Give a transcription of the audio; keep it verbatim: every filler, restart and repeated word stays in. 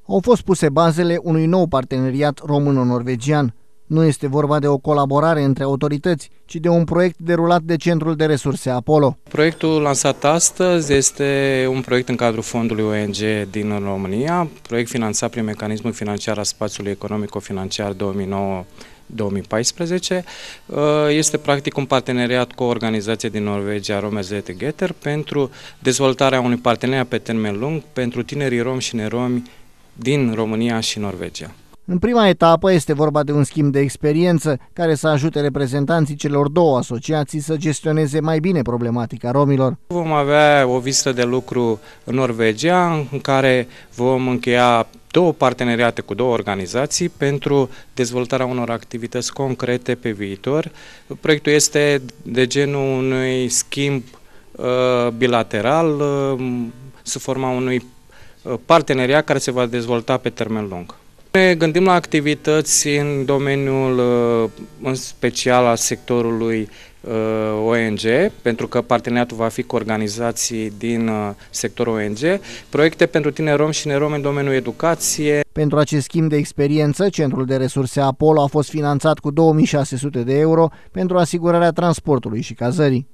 Au fost puse bazele unui nou parteneriat româno-norvegian. Nu este vorba de o colaborare între autorități, ci de un proiect derulat de Centrul de Resurse Apollo. Proiectul lansat astăzi este un proiect în cadrul fondului O N G din România, proiect finanțat prin mecanismul financiar al spațiului economico-financiar două mii nouă două mii paisprezece. Este practic un parteneriat cu o organizație din Norvegia, Romezete-Getter, pentru dezvoltarea unui parteneriat pe termen lung pentru tinerii romi și neromi din România și Norvegia. În prima etapă este vorba de un schimb de experiență care să ajute reprezentanții celor două asociații să gestioneze mai bine problematica romilor. Vom avea o vizită de lucru în Norvegia în care vom încheia două parteneriate cu două organizații pentru dezvoltarea unor activități concrete pe viitor. Proiectul este de genul unui schimb uh, bilateral uh, sub forma unui parteneriat care se va dezvolta pe termen lung. Ne gândim la activități în domeniul, în special al sectorului O N G, pentru că parteneriatul va fi cu organizații din sectorul O N G, proiecte pentru tineri romi și neromi în domeniul educației. Pentru acest schimb de experiență, Centrul de Resurse Apollo a fost finanțat cu două mii șase sute de euro pentru asigurarea transportului și cazării.